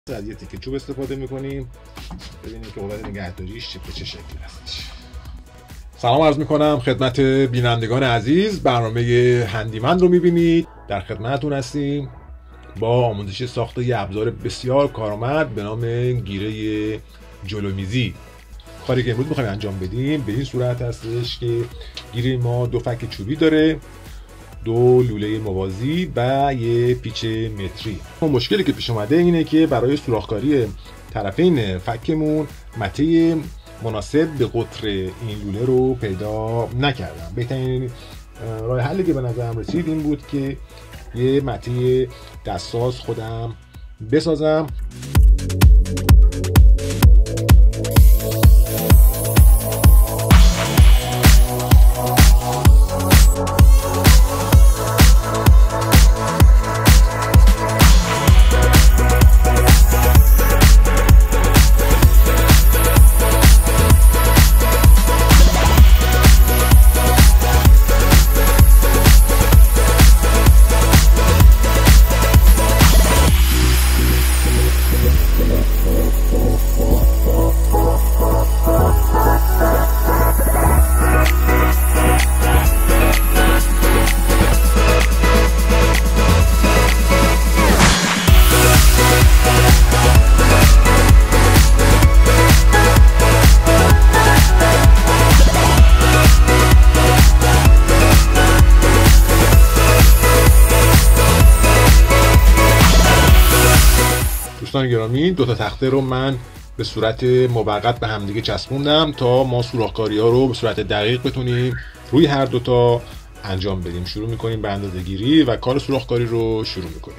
از یه تیکه چوب استفاده میکنیم. ببینید که قدرت نگهداریش چه شکلی هستش. سلام عرض میکنم خدمت بینندگان عزیز. برنامه هندیمن رو میبینید. در خدمتتون هستیم با آموزش ساخت یه ابزار بسیار کارآمد به نام گیره جلومیزی. کاری که امروز میخوایم انجام بدیم به این صورت هستش که گیره ما دو فک چوبی داره، دو لوله موازی و یه پیچ متری. مشکلی که پیش اومده اینه که برای سوراخ‌کاری طرفین فکمون مته مناسب به قطر این لوله رو پیدا نکردم. بهترین راه حلی که به نظرم رسید این بود که یه مته دستساز خودم بسازم. دوستان گرامی، دو تا تخته رو من به صورت موقت به همدیگه چسبوندم تا ما سوراخ‌کاری ها رو به صورت دقیق بتونیم روی هر دو تا انجام بدیم. شروع میکنیم به اندازه‌گیری و کار سوراخ‌کاری رو شروع میکنیم.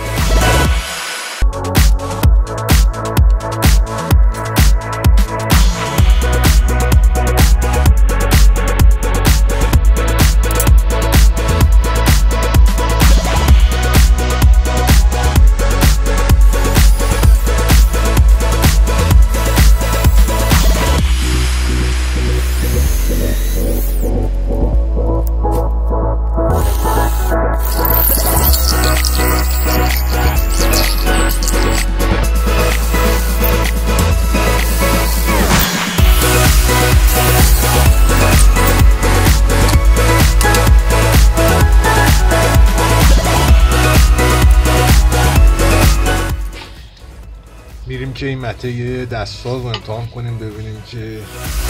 میریم که این مته دستساز رو امتحان کنیم ببینیم که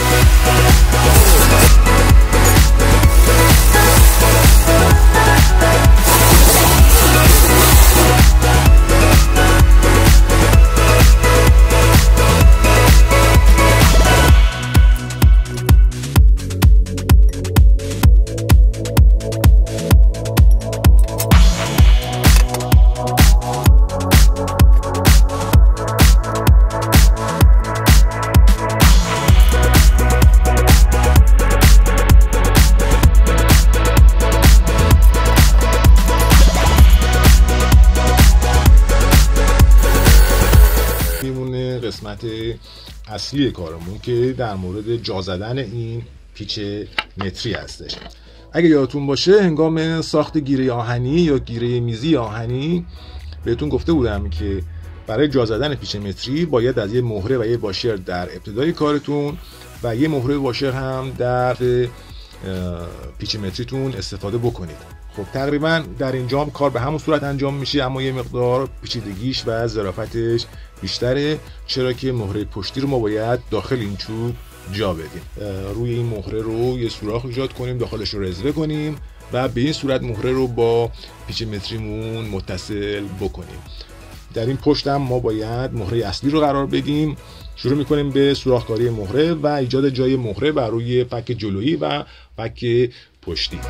قسمت اصلی کارمون که در مورد جا زدن این پیچ متری هستش. اگه یادتون باشه هنگام ساخت گیره آهنی یا گیره میزی آهنی بهتون گفته بودم که برای جا زدن پیچ متری باید از یه مهره و یه واشر در ابتدای کارتون و یه مهره واشر هم در پیچ متریتون استفاده بکنید. خب تقریبا در اینجا هم کار به همون صورت انجام میشه، اما یه مقدار پیچیدگیش و ظرافتش بیشتره، چرا که مهره پشتی رو ما باید داخل این چوب جا بدیم. روی این مهره رو یه سوراخ ایجاد کنیم، داخلش رو رزوه کنیم و به این صورت مهره رو با پیچ متریمون متصل بکنیم. در این پشت هم ما باید مهره اصلی رو قرار بدیم. شروع میکنیم به سوراخ‌کاری مهره و ایجاد جای مهره بر روی فک جلویی و فک پشتی.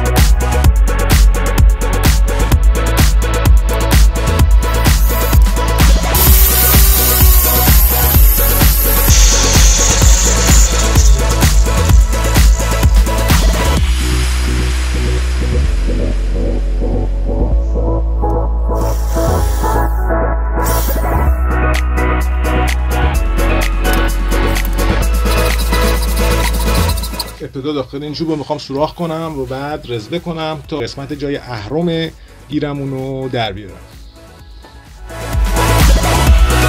ابتدا داخل این چوب رو میخوام سوراخ کنم و بعد رزوه کنم تا قسمت جای اهرم گیرمون رو در بیارم.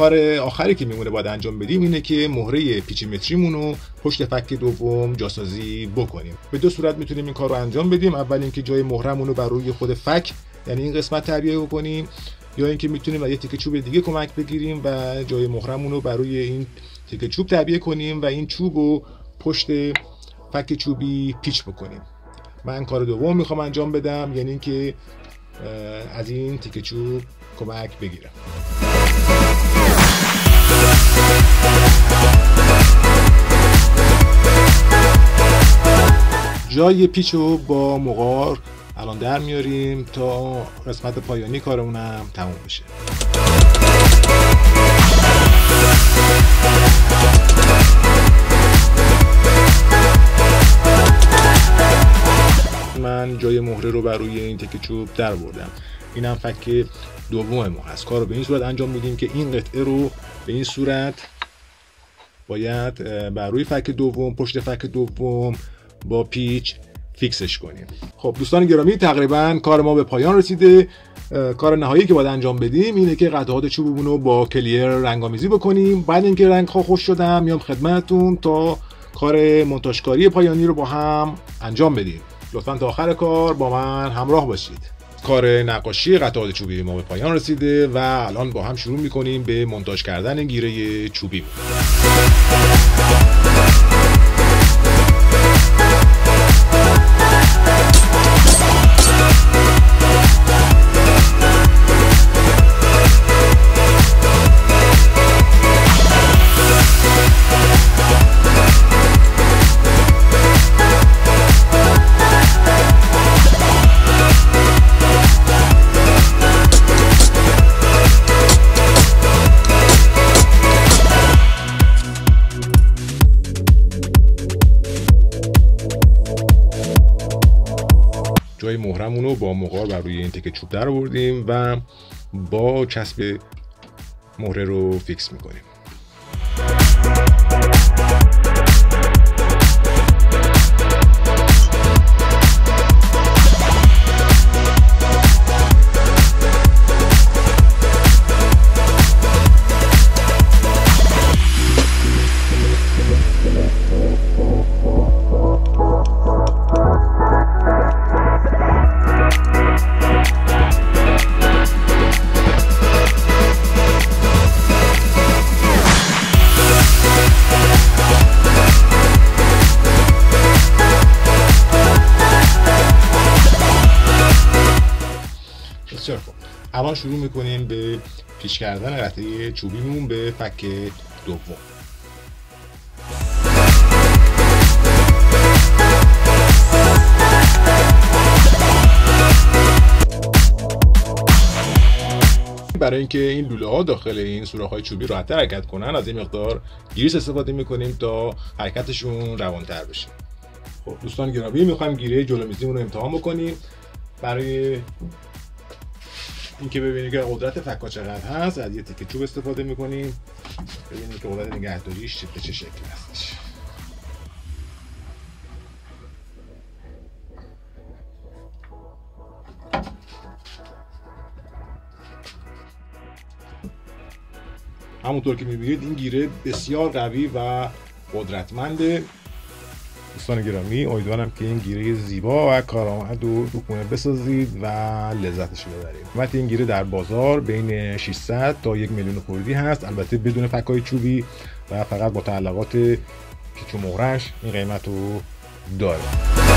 کار آخری که میمونه باید انجام بدیم اینه که مهره پیچ متریمون رو پشت فک دوم جاسازی بکنیم. به دو صورت میتونیم این کار رو انجام بدیم. اول اینکه جای مهرمون رو بر روی خود فک، یعنی این قسمت تعبیه بکنیم، یا اینکه میتونیم از یه تیکه چوب دیگه کمک بگیریم و جای مهرمون رو بر روی این تیکه چوب تعبیه کنیم و این چوب رو پشت فک چوبی پیچ بکنیم. من کار دوم میخوام انجام بدم، یعنی اینکه از این تیکه چوب کمک بگیرم. جای پیچ رو با مغار الان در میاریم تا قسمت پایانی کارمونم تموم بشه. من جای مهره رو بر روی این تکه چوب در بردم. اینم فک دوم ما هست. کار رو به این صورت انجام میدیم که این قطعه رو به این صورت باید بر روی فک دوم، پشت فک دوم با پیچ فیکسش کنیم. خب دوستان گرامی، تقریبا کار ما به پایان رسیده. کار نهایی که باید انجام بدیم اینه که قطعات چوبمون رو با کلیر رنگ‌آمیزی بکنیم. بعد اینکه رنگ‌ها خوش شدن میام خدمتتون تا کار مونتاژکاری پایانی رو با هم انجام بدیم. لطفاً تا آخر کار با من همراه باشید. کار نقاشی قطعات چوبی ما به پایان رسیده و الان با هم شروع می‌کنیم به مونتاژ کردن گیره چوبی. جای مهرمون رو با مغار بر روی این تکه چوب در آوردیم و با چسب مهره رو فیکس میکنیم. بسیار خوب. الان شروع میکنیم به پیچ کردن قطعه چوبیمون به فک دوم. برای اینکه این لوله ها داخل این سوراخ های چوبی راحت‌تر حرکت کنن از این مقدار گیریس استفاده میکنیم تا حرکتشون روان‌تر بشه. خب دوستان گرامی، میخوایم گیره جلومیزیمون رو امتحان بکنیم. برای اینکه ببینید که قدرت فک‌ها چقدر هست از یه تیکه چوب استفاده میکنیم. ببینید که قدرت نگهداریش به چه شکلی هستش. همونطور که میبینید این گیره بسیار قوی و قدرتمنده. دوستان گرامی، امیدوارم که این گیره زیبا و کارآمد رو تو خونه بسازید و لذتش رو ببرید. البته این گیره در بازار بین 600 تا 1 میلیون خردی هست، البته بدون فک‌های چوبی و فقط با تعلقات پیچ و مهره‌اش این قیمت رو داره.